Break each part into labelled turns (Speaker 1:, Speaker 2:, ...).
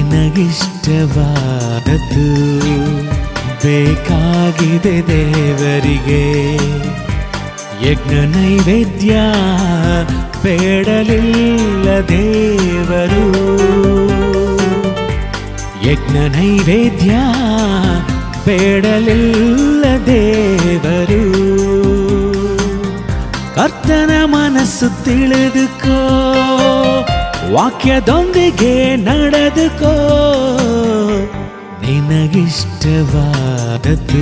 Speaker 1: ನಿನಗಿಷ್ಟವಾದದ್ದು ಬೇಕಾಗಿದೆ ದೇವರಿಗೆ. ಯಜ್ಞ ನೈವೇದ್ಯ ಬೇಡಲಿಲ್ಲ ದೇವರು. ಯಜ್ಞ ನೈವೇದ್ಯ ಬೇಡಲಿಲ್ಲ ದೇವರು. ಕರ್ತನ ಮನಸ್ಸು ತಿಳಿದುಕೋ, ವಾಕ್ಯದೊಂದಿಗೆ ನಡೆದುಕೋ. ನಿನಗಿಷ್ಟವಾದದ್ದು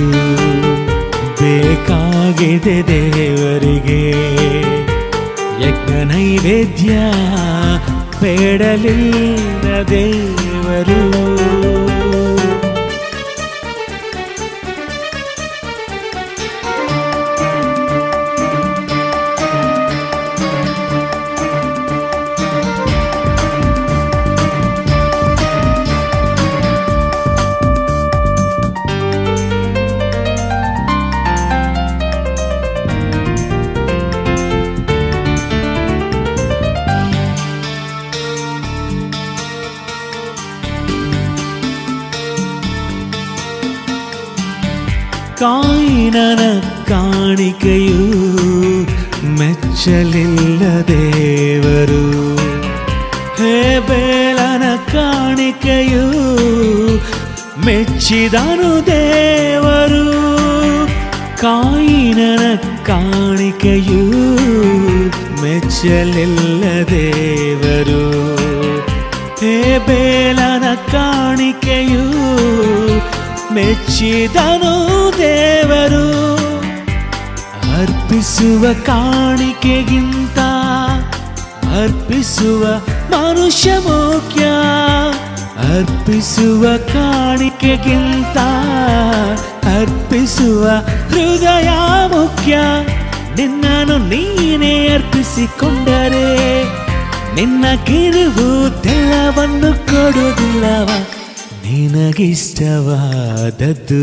Speaker 1: ಬೇಕಾಗಿದೆ ದೇವರಿಗೆ. ಯಜ್ಞ ನೈವೇದ್ಯ ಬೇಡಲಿಲ್ಲ ದೇವರು. ಕಾಯಿನನ ಕಾಣಿಕೆಯು ಮೆಚ್ಚಲಿಲ್ಲ ದೇವರು. ಹೇಬೇಲನ ಕಾಣಿಕೆಯು ಮೆಚ್ಚಿದನು ದೇವರು. ಕಾಯಿನನ ಕಾಣಿಕೆಯು ಮೆಚ್ಚಲಿಲ್ಲ ದೇವರು. ಹೇಬೇಲನ ಕಾಣಿಕೆಯು ಮೆಚ್ಚಿದನು ದೇವರು. ಅರ್ಪಿಸುವ ಕಾಣಿಕೆಗಿಂತ ಅರ್ಪಿಸುವ ಮನುಷ್ಯ ಮುಖ್ಯ. ಅರ್ಪಿಸುವ ಕಾಣಿಕೆಗಿಂತ ಅರ್ಪಿಸುವ ಹೃದಯ ಮುಖ್ಯ. ನಿನ್ನನ್ನು ನೀನೇ ಅರ್ಪಿಸಿಕೊಂಡರೆ ನಿನ್ನ ಕಿರುವುದೆಲ್ಲವನ್ನು ಕೊಡುವುದಿಲ್ಲವ. ನಿನಗಿಷ್ಟವಾದದ್ದು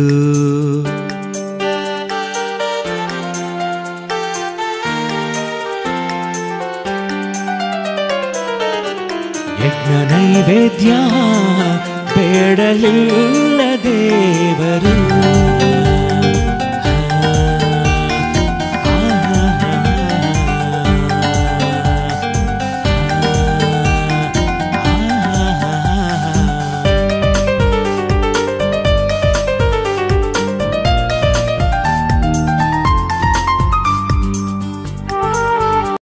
Speaker 1: ಯಜ್ಞ ನೈವೇದ್ಯ ಬೇಡಲಿಲ್ಲ ದೇವರು.